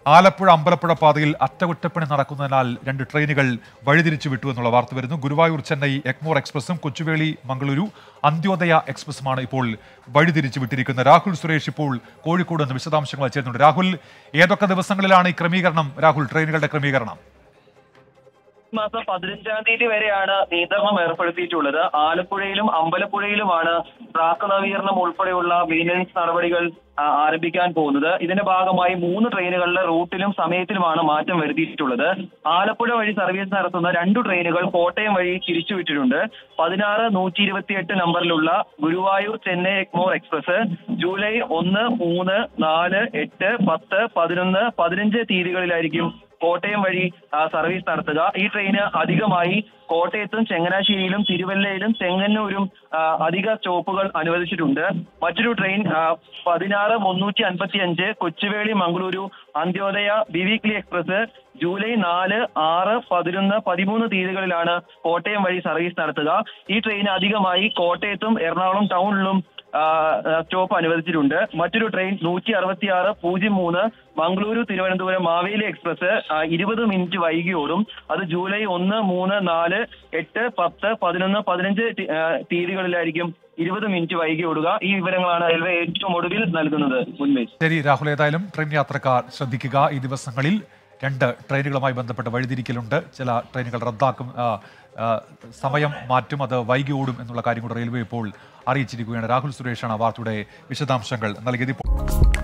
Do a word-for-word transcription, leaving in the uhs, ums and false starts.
ആലപ്പുഴ അമ്പലപ്പുഴ പാതയിൽ അറ്റകുറ്റപ്പണി നടക്കുന്നതിനാൽ രണ്ട് ട്രെയിനുകൾ വഴിതിരിച്ചു വിട്ടു എന്നുള്ള വാർത്ത വരുന്നു. ഗുരുവായൂർ ചെന്നൈ എഗ്മോർ എക്സ്പ്രസും കൊച്ചുവേളി മംഗളൂരു അന്ത്യോദയ എക്സ്പ്രസുമാണ് ഇപ്പോൾ വഴിതിരിച്ചു വിട്ടിരിക്കുന്നത്. രാഹുൽ സുരേഷ് ഇപ്പോൾ കോഴിക്കോട് നിന്ന് വിശദാംശങ്ങൾ ചേരുന്നുണ്ട്. രാഹുൽ, ഏതൊക്കെ ദിവസങ്ങളിലാണ് ഈ ക്രമീകരണം? രാഹുൽ, ട്രെയിനുകളുടെ ക്രമീകരണം മാസം പതിനഞ്ചാം തീയതി വരെയാണ് നിയന്ത്രണം ഏർപ്പെടുത്തിയിട്ടുള്ളത്. ആലപ്പുഴയിലും അമ്പലപ്പുഴയിലുമാണ് ട്രാക്ക് നവീകരണം ഉൾപ്പെടെയുള്ള മെയിൻ്റനൻസ് നടപടികൾ ആരംഭിക്കാൻ പോകുന്നത്. ഇതിന്റെ ഭാഗമായി മൂന്ന് ട്രെയിനുകളുടെ റൂട്ടിലും സമയത്തിലുമാണ് മാറ്റം വരുത്തിയിട്ടുള്ളത്. ആലപ്പുഴ വഴി സർവീസ് നടത്തുന്ന രണ്ടു ട്രെയിനുകൾ കോട്ടയം വഴി തിരിച്ചുവിട്ടിട്ടുണ്ട്. പതിനാറ് നൂറ്റി ഇരുപത്തി എട്ട് നമ്പറിലുള്ള ഗുരുവായൂർ ചെന്നൈ എഗ്മോർ എക്സ്പ്രസ് ജൂലൈ ഒന്ന് മൂന്ന് നാല് എട്ട് പത്ത് പതിനൊന്ന് പതിനഞ്ച് തീയതികളിലായിരിക്കും കോട്ടയം വഴി സർവീസ് നടത്തുക. ഈ ട്രെയിന് അധികമായി കോട്ടയത്തും ചങ്ങനാശ്ശേരിയിലും തിരുവല്ലയിലും ചെങ്ങന്നൂരും അധിക സ്റ്റോപ്പുകൾ അനുവദിച്ചിട്ടുണ്ട്. മറ്റൊരു ട്രെയിൻ പതിനാറ് മുന്നൂറ്റി അൻപത്തി അഞ്ച് Kochuveli Mangaluru Antyodaya biweekly express July നാല് ആറ് പതിനൊന്ന് പതിമൂന്ന് തീയതികളിലാണ് കോട്ടയം വഴി സർവീസ് നടത്തുക. ഈ ട്രെയിൻ അധികമായി കോട്ടയത്തും എറണാകുളം ടൗണിലും സ്റ്റോപ്പ് അനുവദിച്ചിട്ടുണ്ട്. മറ്റൊരു ട്രെയിൻ നൂറ്റി അറുപത്തി ആറ് പൂജ്യം മൂന്ന് മംഗളൂരു തിരുവനന്തപുരം മാവേലി എക്സ്പ്രസ് ഇരുപത് മിനിറ്റ് വൈകി ഓടും. അത് ജൂലൈ ഒന്ന് മൂന്ന് നാല് എട്ട് പത്ത് പതിനൊന്ന് പതിനഞ്ച് തീയതികളിലായിരിക്കും ഇരുപത് മിനിറ്റ് വൈകി ഓടുക. ഈ വിവരങ്ങളാണ് റെയിൽവേ ഏറ്റവും ഒടുവിൽ നൽകുന്നത്. ഉന്മേഷ്. ശരി രാഹുൽ, ഏതായാലും ട്രെയിൻ യാത്രക്കാർ ശ്രദ്ധിക്കുക. ഈ ദിവസങ്ങളിൽ രണ്ട് ട്രെയിനുകളുമായി ബന്ധപ്പെട്ട വഴിതിരിക്കലുണ്ട്. ചില ട്രെയിനുകൾ റദ്ദാക്കും, സമയം മാറ്റും, അത് വൈകി ഓടും എന്നുള്ള കാര്യം കൂടെ റെയിൽവേ ഇപ്പോൾ അറിയിച്ചിരിക്കുകയാണ്. രാഹുൽ സുരേഷാണ് വാർത്തയുടെ വിശദാംശങ്ങൾ നൽകിയത്. ഇപ്പോൾ